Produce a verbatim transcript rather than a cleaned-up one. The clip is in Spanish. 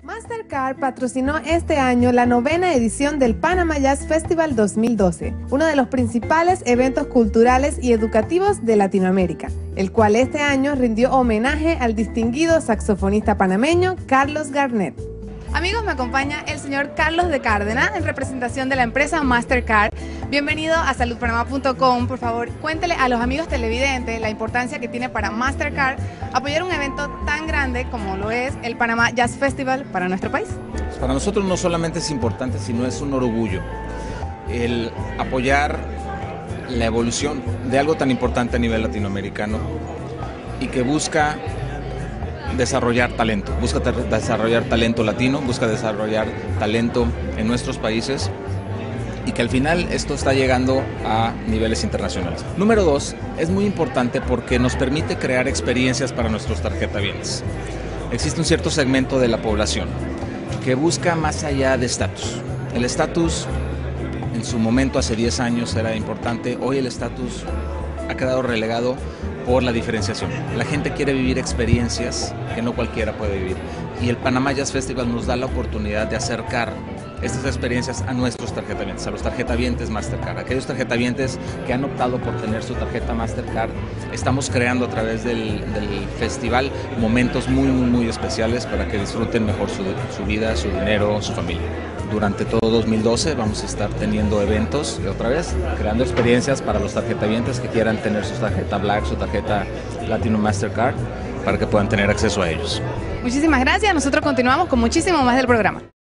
Mastercard patrocinó este año la novena edición del Panama Jazz Festival dos mil doce, uno de los principales eventos culturales y educativos de Latinoamérica, el cual este año rindió homenaje al distinguido saxofonista panameño Carlos Garnet. Amigos, me acompaña el señor Carlos de Cárdenas en representación de la empresa Mastercard. Bienvenido a salud panamá punto com. Por favor, cuéntele a los amigos televidentes la importancia que tiene para Mastercard apoyar un evento tan grande como lo es el Panama Jazz Festival para nuestro país. Para nosotros no solamente es importante, sino es un orgullo el apoyar la evolución de algo tan importante a nivel latinoamericano y que busca desarrollar talento, busca desarrollar talento latino, busca desarrollar talento en nuestros países y que al final esto está llegando a niveles internacionales. Número dos, es muy importante porque nos permite crear experiencias para nuestros tarjetavientes. Existe un cierto segmento de la población que busca más allá de estatus. El estatus en su momento hace diez años era importante, hoy el estatus ha quedado relegado por la diferenciación. La gente quiere vivir experiencias que no cualquiera puede vivir y el Panama Jazz Festival nos da la oportunidad de acercar estas experiencias a nuestros tarjetavientes, a los tarjetavientes Mastercard, aquellos tarjetavientes que han optado por tener su tarjeta Mastercard. Estamos creando a través del, del festival momentos muy, muy, muy especiales para que disfruten mejor su, su vida, su dinero, su familia. Durante todo dos mil doce vamos a estar teniendo eventos, y otra vez, creando experiencias para los tarjetavientes que quieran tener su tarjeta Black, su tarjeta Latino Mastercard, para que puedan tener acceso a ellos. Muchísimas gracias, nosotros continuamos con muchísimo más del programa.